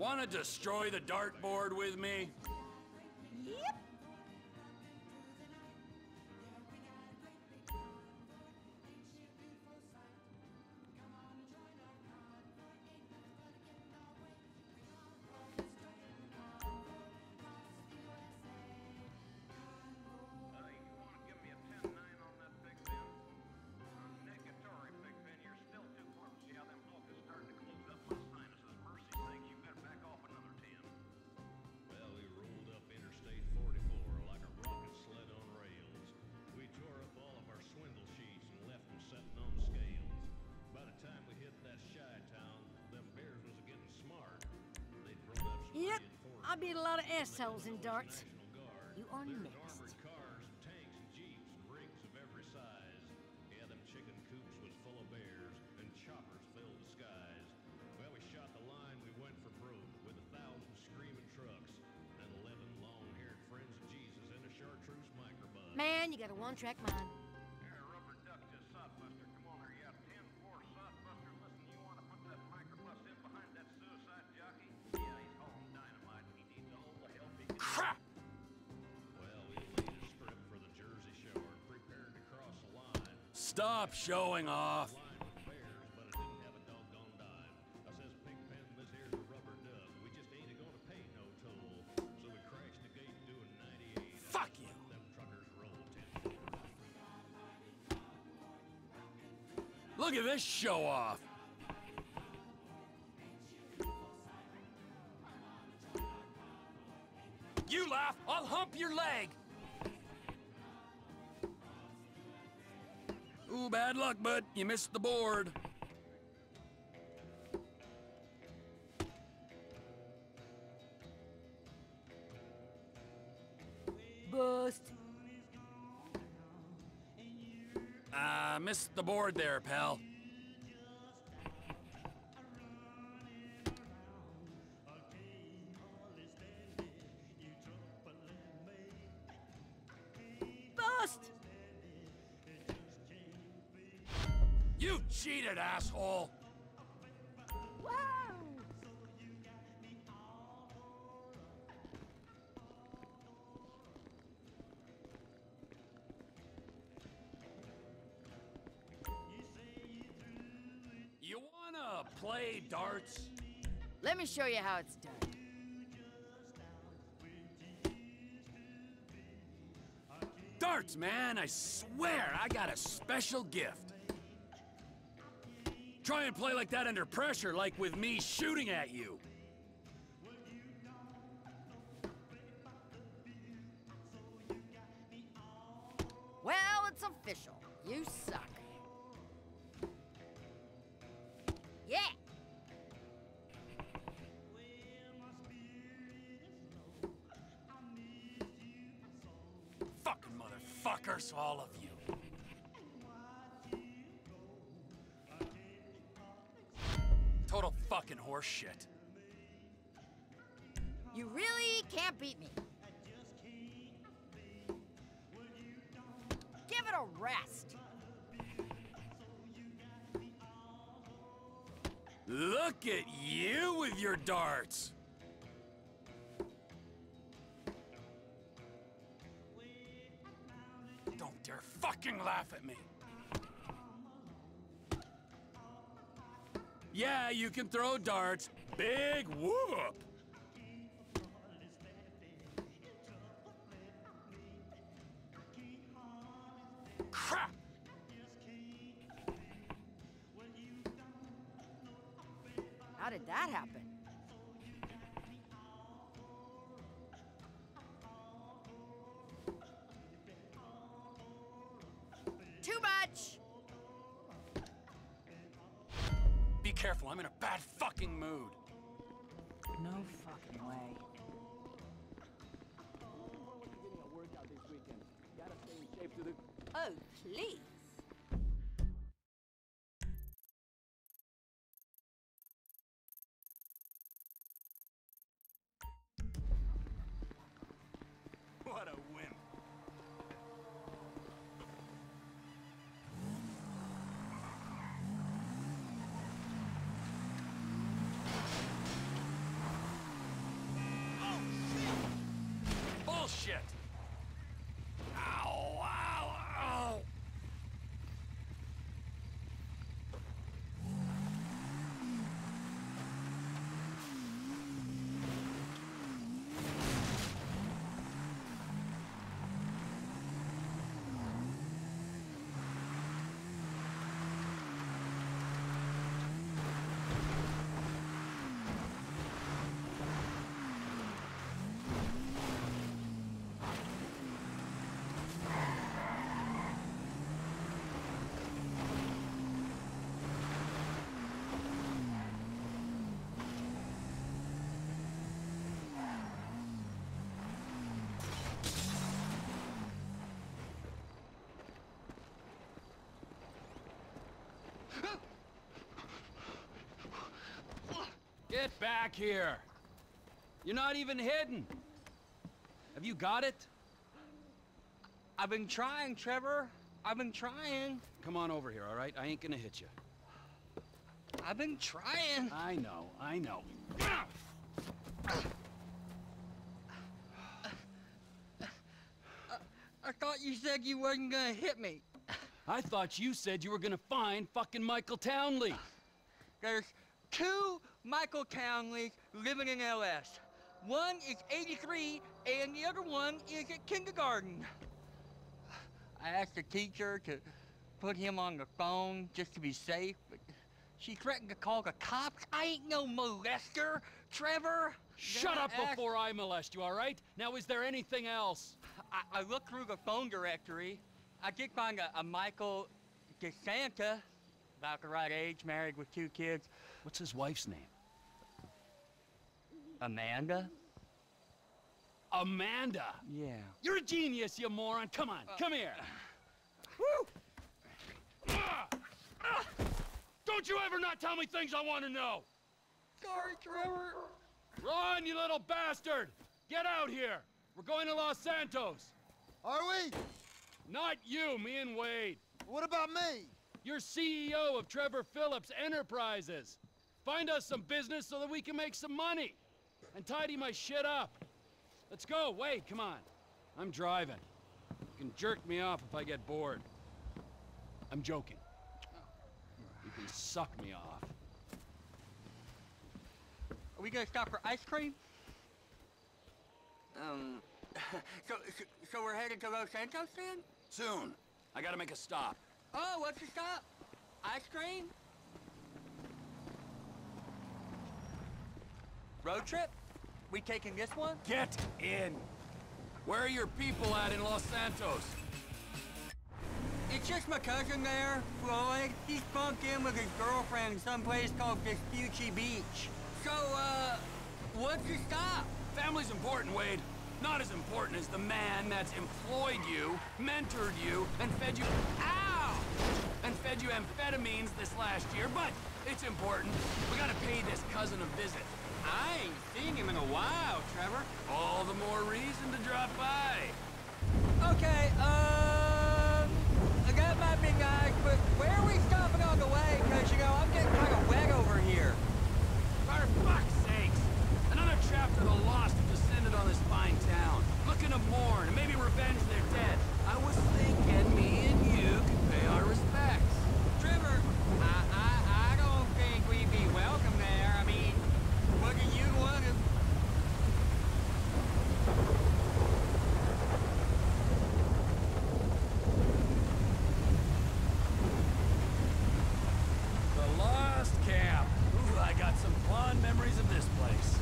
Wanna destroy the dartboard with me? Yep. Yep, I beat a lot of assholes in darts. You are next. Cars, tanks, and jeeps, and rigs of every size. Yeah, them chicken coops was full of bears, and choppers filled the skies. Well, we shot the line, we went for broke, with 1,000 screaming trucks, and 11 long-haired friends of Jesus in a chartreuse microbus. Man, you got a one-track mind. Here, rubber duck to Sodbuster. Come on, here, you got 10-4 Sodbuster. Listen, you want to put that microbus in behind that suicide jockey? Yeah, he's hauling dynamite, and he needs all the help he can. Crap! Well, we laid a strip for the Jersey Shore and prepared to cross the line. Stop showing off. Line with bears, but it didn't have a doggone dime. I says, Pigpen, this here's a rubber duck. We just ain't gonna pay no toll. So we crashed the gate doing 98. Fuck you. Them truckers rolled 10. Look at this show off. You laugh, I'll hump your leg. Ooh, bad luck, bud. You missed the board. Bust. Missed the board there, pal. Bust! You cheated, asshole! Wow! You wanna play darts? Let me show you how it's done. Darts, man, I swear I got a special gift. Try and play like that under pressure, like with me shooting at you. Well, it's official. You suck. Yeah! Fucking motherfuckers, all of you. Total fucking horse shit. You really can't beat me. Give it a rest. Look at you with your darts. Don't dare fucking laugh at me. Yeah, you can throw darts. Big whoop! Crap! How did that happen? Too much! Be careful, I'm in a bad fucking mood. No fucking way. Oh, please. What a wimp. back here. You're not even hidden. Have you got it? I've been trying, Trevor. I've been trying. Come on over here, all right? I ain't gonna hit you. I've been trying. I know, I know. I thought you said you wasn't gonna hit me. I thought you said you were gonna find fucking Michael Townley. There's 2 Michael Townleys living in LS. One is 83, and the other one is at kindergarten. I asked the teacher to put him on the phone just to be safe, but she threatened to call the cops. I ain't no molester, Trevor. Shut up before I molest you, all right? Now, is there anything else? I looked through the phone directory. I did find a Michael DeSanta, about the right age, married with 2 kids. What's his wife's name? Amanda? Amanda? Yeah. You're a genius, you moron. Come on, come here. Woo! Don't you ever not tell me things I want to know. Sorry, Trevor. Run, you little bastard! Get out here! We're going to Los Santos. Are we? Not you, me and Wade. What about me? You're CEO of Trevor Phillips Enterprises. Find us some business so that we can make some money. And tidy my shit up. Let's go, Wade, come on. I'm driving. You can jerk me off if I get bored. I'm joking. You can suck me off. Are we gonna stop for ice cream? So we're headed to Los Santos then? Soon. I gotta make a stop. Oh, what's the stop? Ice cream? Road trip? We taking this one? Get in! Where are your people at in Los Santos? It's just my cousin there, Floyd. He's bunked in with his girlfriend someplace called Vespucci Beach. So, what's the stop? Family's important, Wade. Not as important as the man that's employed you, mentored you, and fed you... Ow! And fed you amphetamines this last year, but it's important. We gotta pay this cousin a visit. I ain't seen him in a while, Trevor. All the more reason to drop by. Okay, that might be nice, but where are we stopping on the way? Because, you know, I'm getting kind of wet over here. For fuck's sakes! Another chapter of the lost have descended on this fine town, looking to mourn and maybe revenge their dead. I was thinking me and you could pay our respects. Trevor, I don't think we'd be welcome there. I mean, what do you want to... The Lost Camp. Ooh, I got some fond memories of this place.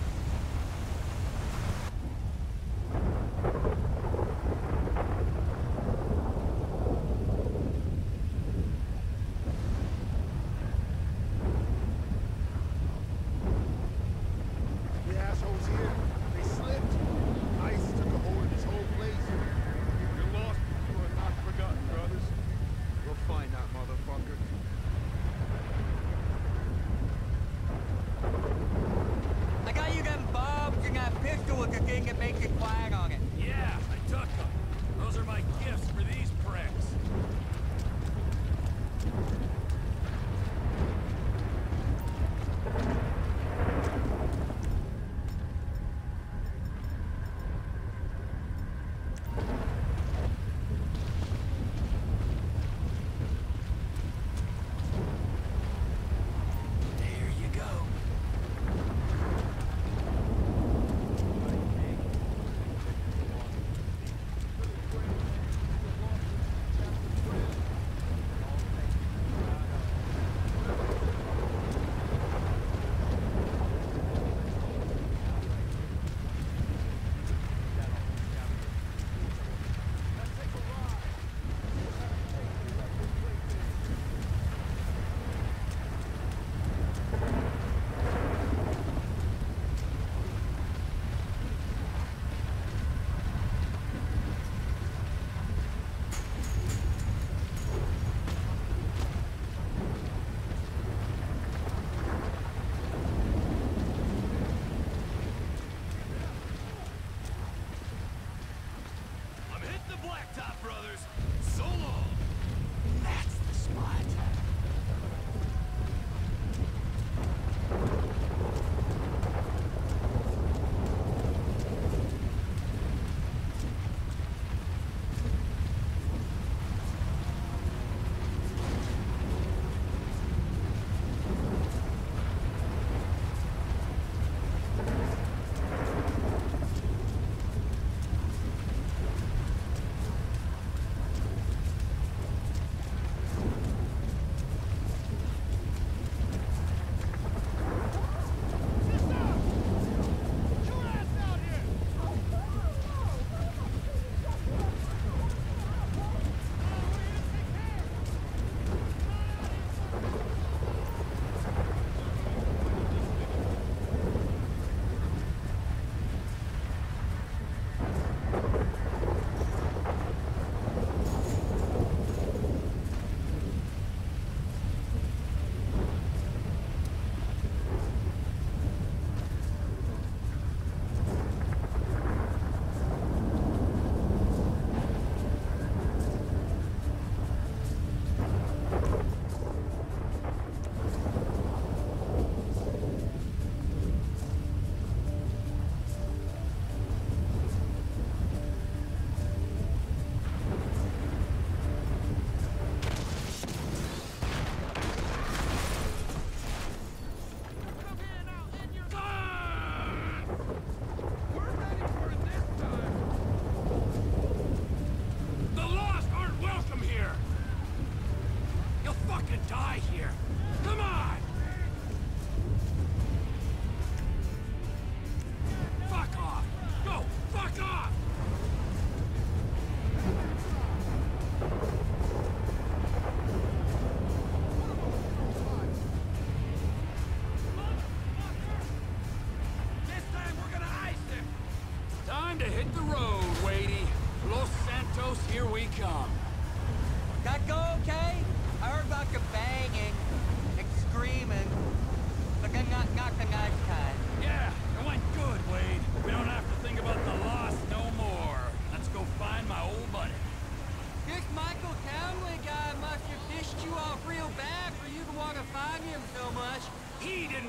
The assholes here, they slipped. Ice took a hold of this whole place. You're lost, but you are not forgotten, brothers. We'll find that motherfucker. I got you them bombs and that pistol with the thing that makes it quiet on it. Yeah, I took them. Those are my gifts for these pricks. There you go.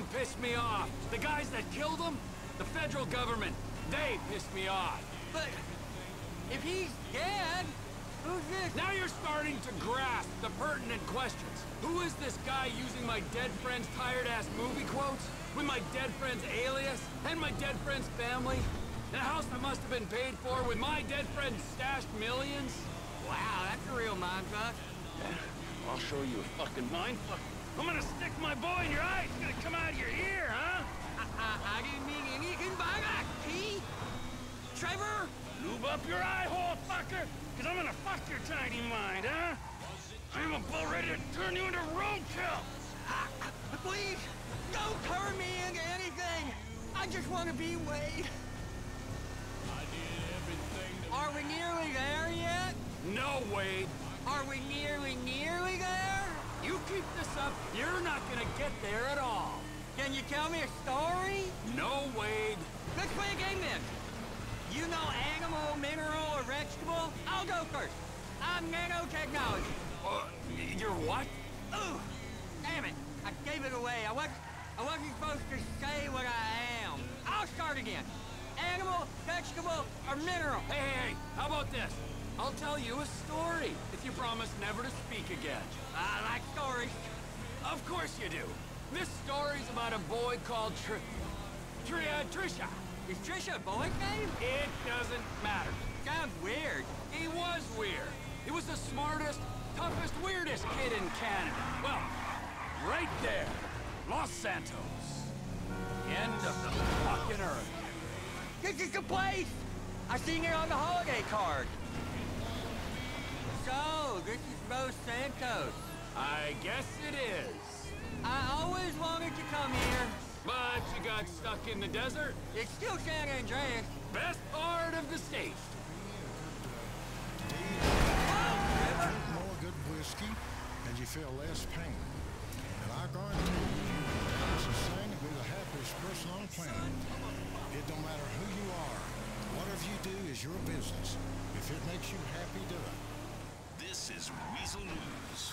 pissed me off. The guys that killed him, the federal government, they pissed me off. But if he's dead, who's this? Now you're starting to grasp the pertinent questions. Who is this guy using my dead friend's tired-ass movie quotes? With my dead friend's alias? And my dead friend's family? In a house that must have been paid for with my dead friend's stashed millions? Wow, that's a real mindfuck. I'll show you a fucking mindfuck. I'm gonna stick my boy in your eye. It's gonna come out of your ear, huh? I didn't mean anything by that, T. Trevor? Lube up your eye hole, fucker! Cause I'm gonna fuck your tiny mind, huh? I'm about ready to turn you into roadkill! Please, don't turn me into anything! I just want to be Wade. Are we nearly there yet? No, Wade. Are we nearly there? You keep this up, you're not gonna get there at all. Can you tell me a story? No, Wade. Let's play a game then. You know animal, mineral, or vegetable? I'll go first. I'm nanotechnology. You're what? Ooh, damn it. I gave it away. I wasn't supposed to say what I am. I'll start again. Animal, vegetable, or mineral? Hey, how about this? I'll tell you a story if you promise never to speak again. I like stories. Of course you do. This story's about a boy called Trisha. Is Trisha a boy's name? It doesn't matter. Sounds weird. He was weird. He was the smartest, toughest, weirdest kid in Canada. Well, right there, Los Santos. The end of the fucking earth. This is the place! I seen it on the holiday card. So, this is Los Santos. I guess it is. I always wanted to come here. But you got stuck in the desert? It's still San Andreas. Best part of the state. Drink more good whiskey, and you feel less pain. And I guarantee you, it's the same to be the happiest person on the planet. It don't matter who you are. Whatever you do is your business. If it makes you happy, do it. This is Weasel News.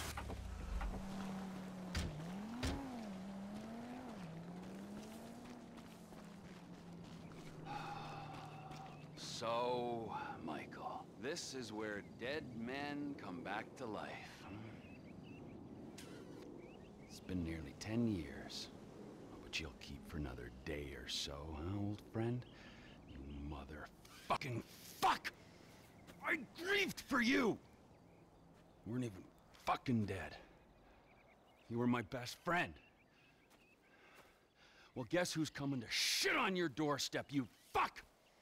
So, Michael, this is where dead men come back to life. It's been nearly 10 years, but you'll keep for another day or so, huh, old friend? You motherfucking fuck! I grieved for you! You weren't even fucking dead. You were my best friend. Well, guess who's coming to shit on your doorstep, you fuck!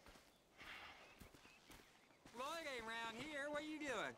Lloyd ain't around here. What are you doing?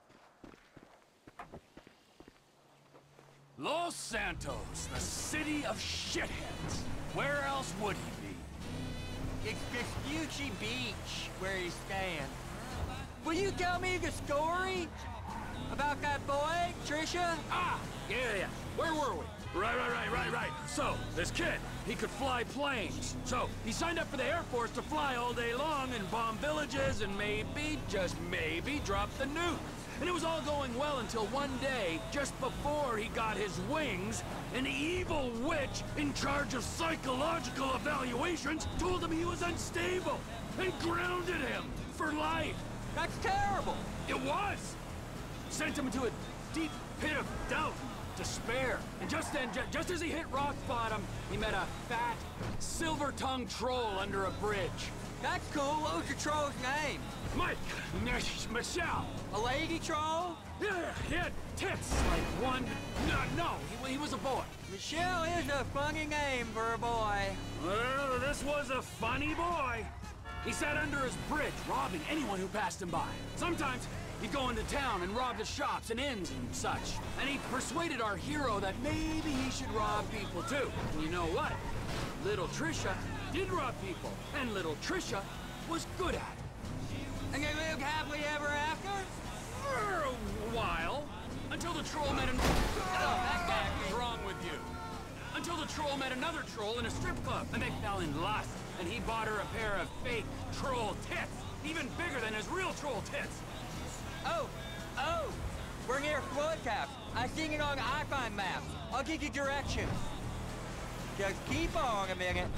Los Santos, the city of shitheads. Where else would he be? It's Vespucci Beach where he's staying. Will you tell me the story about that boy, Trisha? Ah, yeah. Where were we? Right. So, this kid, he could fly planes. So, he signed up for the Air Force to fly all day long and bomb villages and maybe, just maybe, drop the nuke. And it was all going well until one day, just before he got his wings, an evil witch in charge of psychological evaluations told him he was unstable and grounded him for life. That's terrible. It was! Sent him into a deep pit of doubt, despair. And just then, just as he hit rock bottom, he met a fat, silver-tongued troll under a bridge. That's cool. What was the troll's name? Mike! Michelle! A lady troll? Yeah, he had tits like one... No, he was a boy. Michelle is a funny name for a boy. Well, this was a funny boy. He sat under his bridge, robbing anyone who passed him by. Sometimes he'd go into town and rob the shops and inns and such. And he persuaded our hero that maybe he should rob people too. And you know what? Little Trisha did rob people, and little Trisha was good at it. And they lived happily ever after? For a while. Until the troll met an... What's wrong with you? Until the troll met another troll in a strip club, and they fell in lust. And he bought her a pair of fake troll tits, even bigger than his real troll tits. Oh, we're near Floyd Cap. I seen it on iFind maps. I'll give you directions. Just keep on a minute.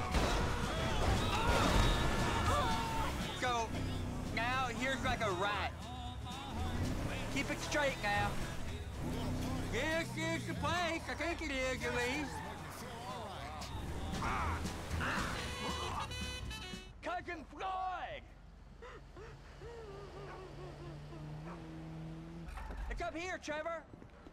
So, now here's like a right. Keep it straight now. This is the place. I think it is, at least. Cousin Floyd! It's up here, Trevor.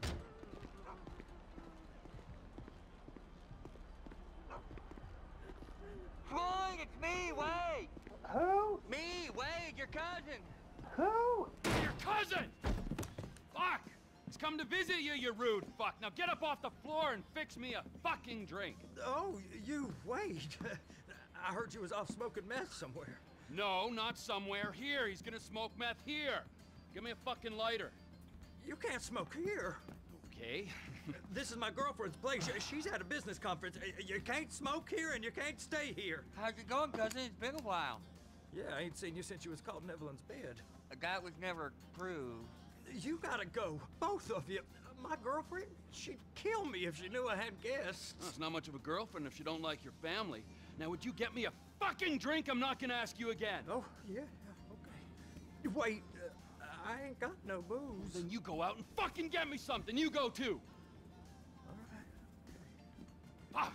Floyd, it's me, Wade. Who? Me, Wade, your cousin. Who? Your cousin! Fuck! He's come to visit you, you rude fuck. Now get up off the floor and fix me a fucking drink. Oh, you, Wade. I heard you was off smoking meth somewhere. No, not somewhere. Here. He's gonna smoke meth here. Give me a fucking lighter. You can't smoke here. Okay. This is my girlfriend's place. She's at a business conference. You can't smoke here and you can't stay here. How's it going, cousin? It's been a while. Yeah, I ain't seen you since you was called in Evelyn's bed. That was never proved. You gotta go, both of you. My girlfriend, she'd kill me if she knew I had guests. Well, it's not much of a girlfriend if you don't like your family. Now, would you get me a fucking drink? I'm not gonna ask you again. Oh, yeah, okay. Wait, I ain't got no booze. Then you go out and fucking get me something. You go too. All right. Ah.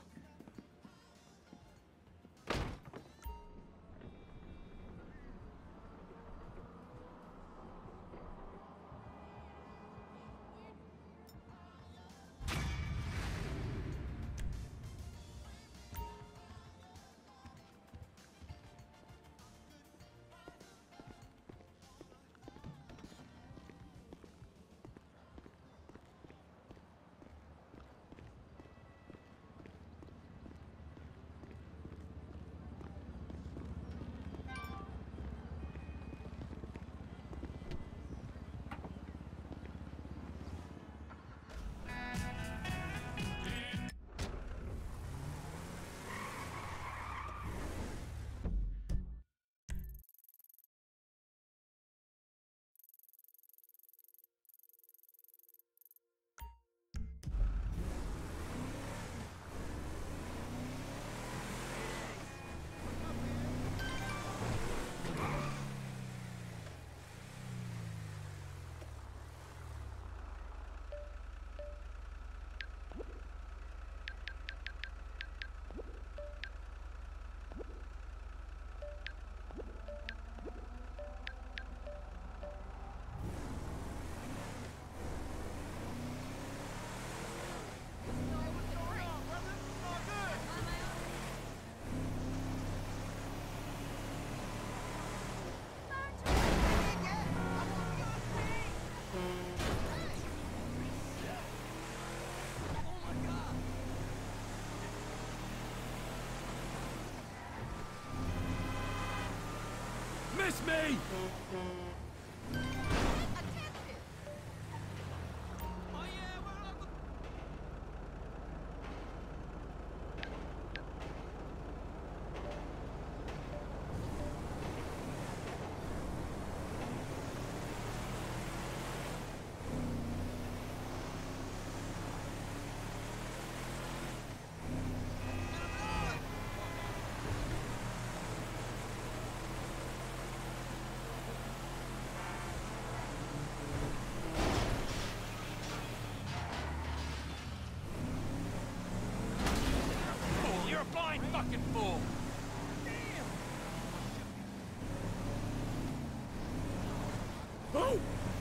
Miss me! You're a blind fucking fool! Oh!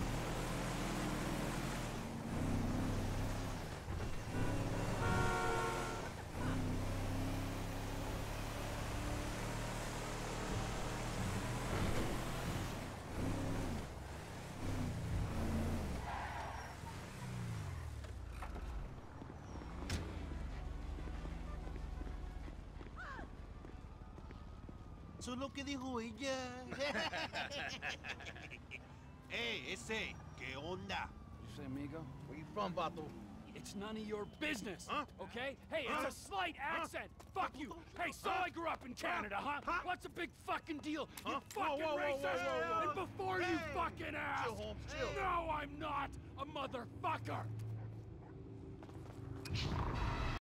Eso es lo que dijo ella. Ese, ¿qué onda? You say amigo? Where you from, Vato? It's none of your business, Huh? okay? Hey, it's a slight accent. Fuck you. Hey, so I grew up in Canada, huh? What's a big fucking deal? You fucking racist! And before you fucking ask, Chill, Holmes, chill. no, I'm not a motherfucker.